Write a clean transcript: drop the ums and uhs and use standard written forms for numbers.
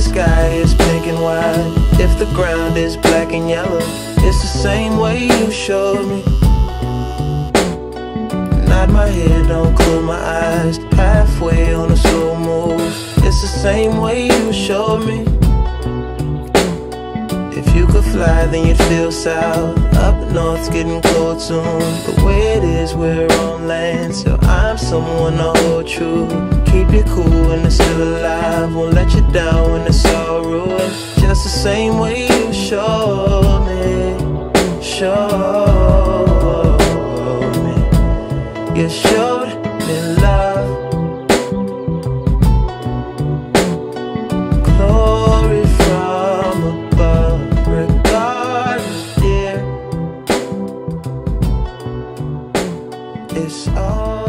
sky is pink and white, if the ground is black and yellow, it's the same way you showed me. Nod my head, don't close my eyes, halfway on a slow move, it's the same way you showed me. If you could fly, then you'd feel south. Up north's getting cold soon. The way it is, we're on land, so I'm someone to hold true. Keep you cool when it's still alive, won't let you down when it's all ruined. Just the same way you showed me, showed me. You showed me love, glory from above. Regardless, dear, it's all